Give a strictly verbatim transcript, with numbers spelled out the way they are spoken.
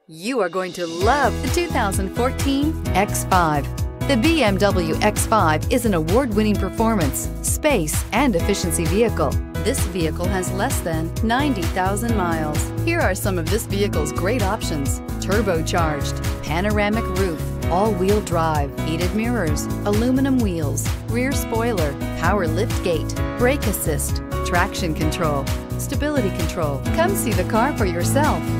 You are going to love the two thousand fourteen X five. The B M W X five is an award-winning performance, space, and efficiency vehicle. This vehicle has less than ninety thousand miles. Here are some of this vehicle's great options: turbocharged, panoramic roof, all-wheel drive, heated mirrors, aluminum wheels, rear spoiler, power liftgate, brake assist, traction control, stability control. Come see the car for yourself.